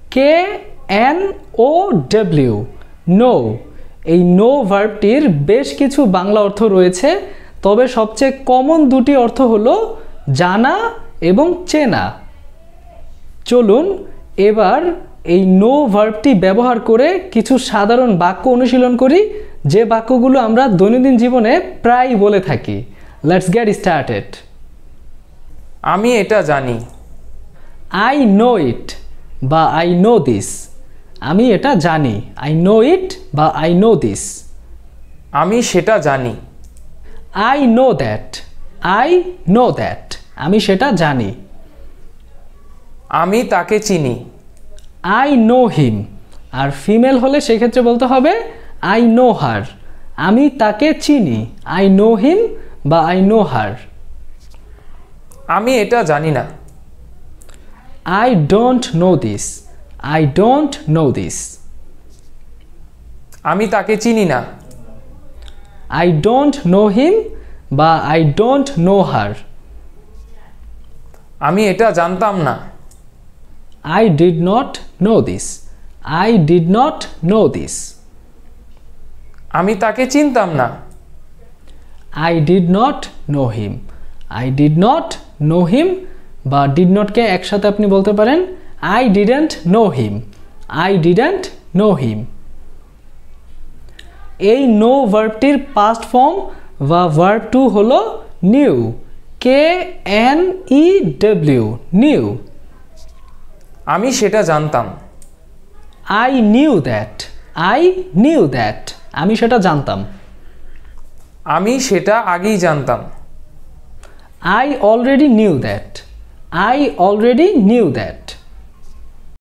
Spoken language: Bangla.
KNOW know. এই নো ভার্বটির বেশ কিছু বাংলা অর্থ রয়েছে, তবে সবচেয়ে কমন দুটি অর্থ হলো জানা এবং চেনা। চলুন এবার এই নো ভার্বটি ব্যবহার করে কিছু সাধারণ বাক্য অনুশীলন করি, যে বাক্যগুলো আমরা দৈনন্দিন জীবনে প্রায় বলে থাকি। Let's get started. আমি এটা জানি। আই নো ইট বা আই নো দিস। আমি এটা জানি। আই নো ইট বা আই নো দিস। আমি সেটা জানি। I know that. I know that. আমি সেটা জানি। আমি তাকে চিনি। I know him. আর ফিমেল হলে সেক্ষেত্রে বলতে হবে আই নো হার। আমি তাকে চিনি। আই নো হিম বা আই নো হার। আমি এটা জানি না। I don't know this. I don't know this. আমি তাকে চিনি না। আই ডোন্ট নো হিম বা আই ডোন্ট নো হার। আমি এটা জানতাম না। I did not know this. I did not know this. আমি তাকে চিনতাম না। I did not know him. I did not know him বা did not কে একসাথে আপনি বলতে পারেন I didn't know him. I didn't know him. এই নো ভার্বটির পাস্ট ফর্ম বা ভার্ব টু হলো নিউ। KNEW knew. আমি সেটা জানতাম। I knew that. I knew that. আমি সেটা জানতাম। আমি সেটা আগেই জানতাম। I already knew that. I already knew that.